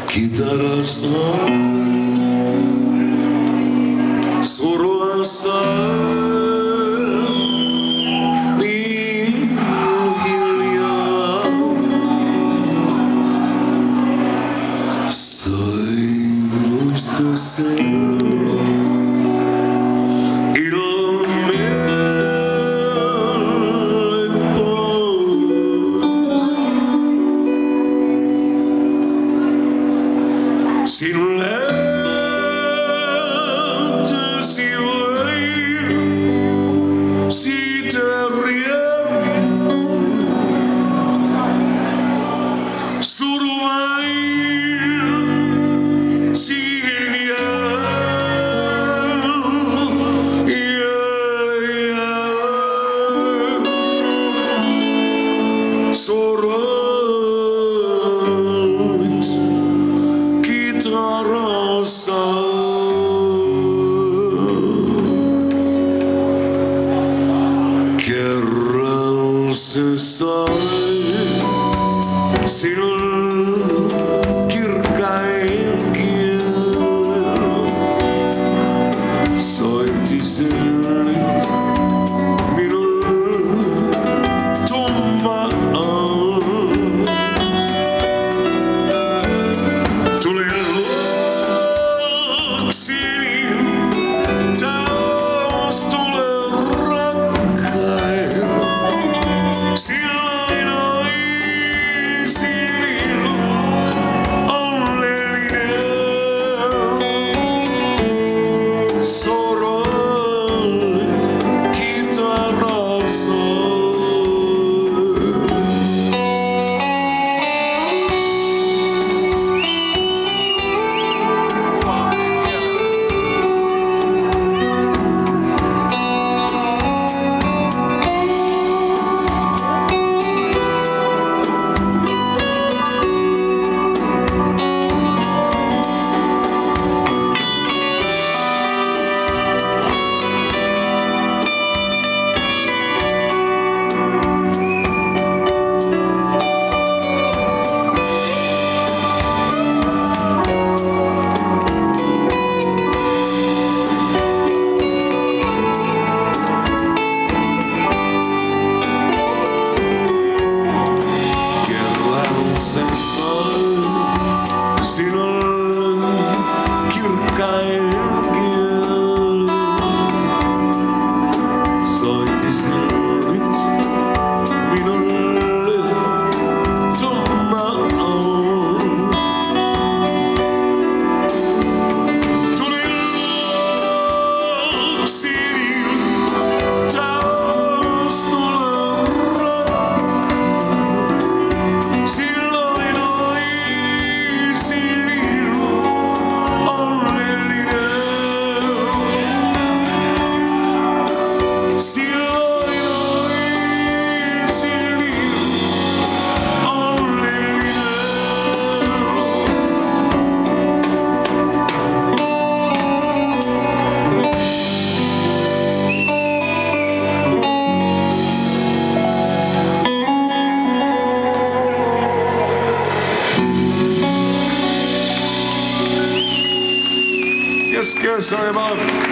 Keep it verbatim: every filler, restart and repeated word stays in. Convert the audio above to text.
Kitarassa suruassa niin hiljaa sain muistaa sen ilon mieleen pois. Sinulle antaisi vain siitä riemun. Suru vain siihen jää, jää, jää. Soranit kitarassa. Kerran se sai sinun kirkkain kielen. Soitti sen nyt minulle tummaan. Tulin luokseni taas tule rakkain. Silloin olisin onnellinen. Soranit kitarassa. Sinulle kirkkain kielen. Soitti sen nyt minulle tummaan. Tulin luokseni taas tule rakkain. Silloin Yes, yes, I'm up.